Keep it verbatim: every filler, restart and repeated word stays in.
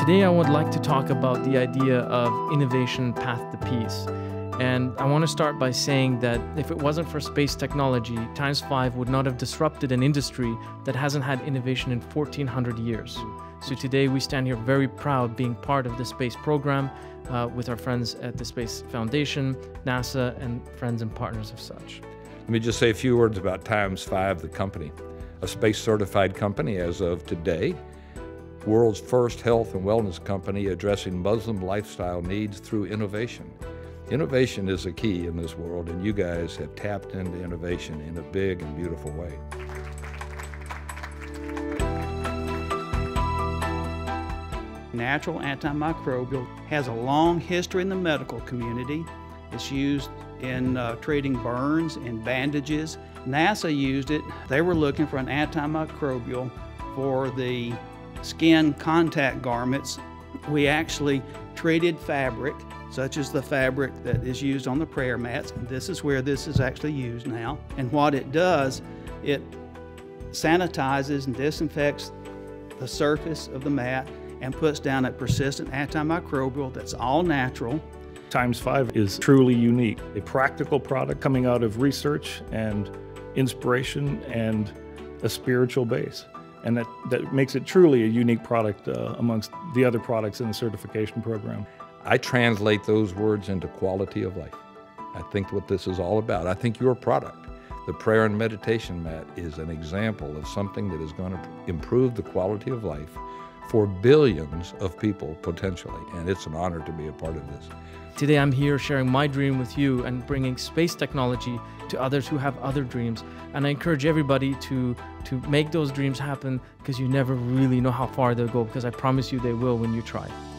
Today I would like to talk about the idea of innovation path to peace. And I want to start by saying that if it wasn't for space technology, TIMEZ five would not have disrupted an industry that hasn't had innovation in fourteen hundred years. So today we stand here very proud being part of the space program uh, with our friends at the Space Foundation, NASA, and friends and partners of such. Let me just say a few words about TIMEZ five, the company. A space-certified company as of today, world's first health and wellness company addressing Muslim lifestyle needs through innovation. Innovation is a key in this world, and you guys have tapped into innovation in a big and beautiful way. Natural antimicrobial has a long history in the medical community. It's used in uh, treating burns and bandages. NASA used it. They were looking for an antimicrobial for the skin contact garments. We actually treated fabric, such as the fabric that is used on the prayer mats. This is where this is actually used now. And what it does, it sanitizes and disinfects the surface of the mat and puts down a persistent antimicrobial that's all natural. TIMEZ five is truly unique, a practical product coming out of research and inspiration and a spiritual base. And that, that makes it truly a unique product uh, amongst the other products in the certification program. I translate those words into quality of life. I think what this is all about. I think your product, the prayer and meditation mat, is an example of something that is going to improve the quality of life for billions of people potentially, and it's an honor to be a part of this. Today I'm here sharing my dream with you and bringing space technology to others who have other dreams. And I encourage everybody to, to make those dreams happen, because you never really know how far they'll go, because I promise you they will when you try.